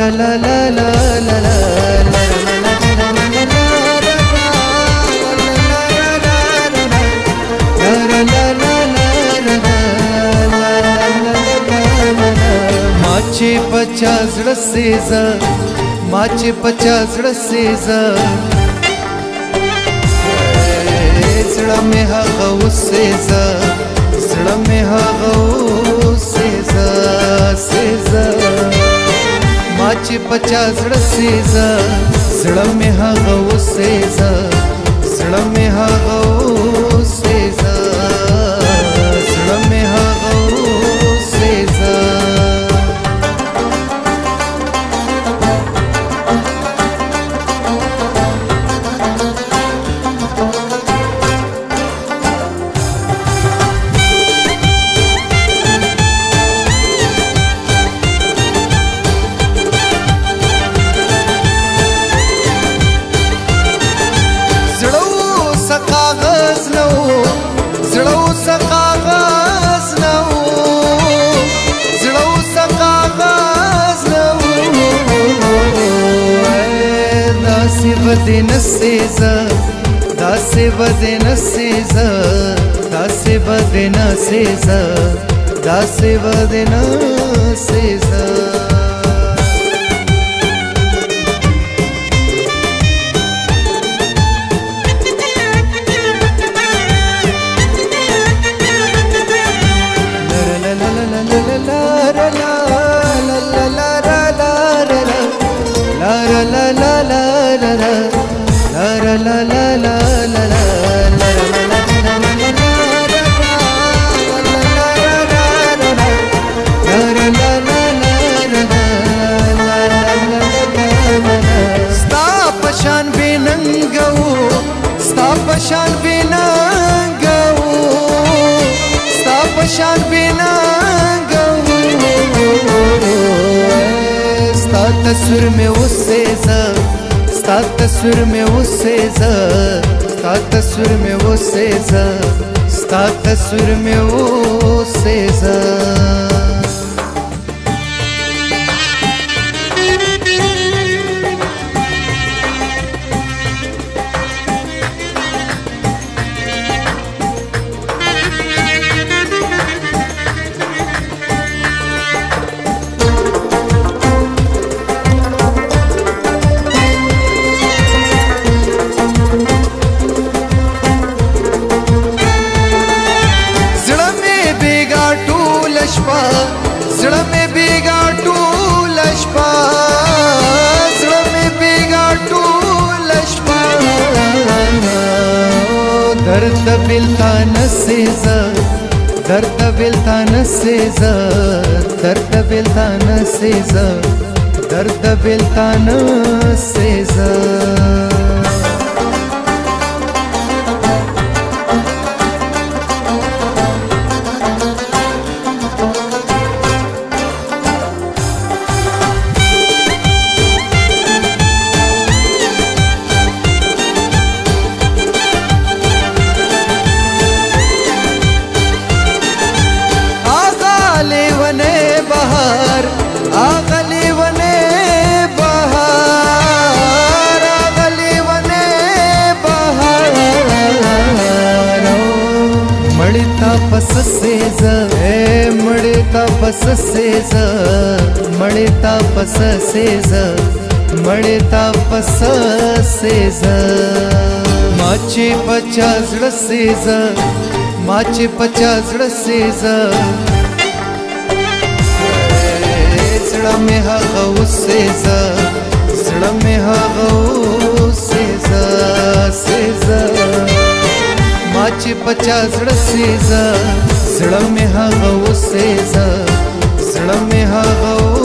la la la la la माचे 50 रसेजा माचे 50 रसेजा زړه مې هغه وسېزه زړه مې هغه وسېزه سېزه ما چې 50 زړه سېزه زړه مې هغه وسېزه زړه مې هغه وسېزه زړه مې هغه وسېزه ودې نسېزه داسې ودې نسېزه داسې ودې نسېزه داسې ودې نسېزه la la la la la sta pashan binangau sta pashan binangau sta pashan binangau sta tasvir mein useza sta tasvir mein useza sta tasvir mein useza sta tasvir mein useza زړه مې بیګا ټول شپه زړه مې بیګا ټول شپه درد بلتا نسېزه درد بلتا نسېزه درد بلتا نسېزه درد بلتا نسېزه पस सेजा ए मड़ता पस सेजा मड़ता पस सेजा मड़ता पस सेजा माचे 50 रसेजा माचे 50 रसेजा زړه مې هغه وسېزه زړه مې هغه وسېزه سېزه ما چې 50 رسېزه زړه مې هغه وسېزه زړه مې هغه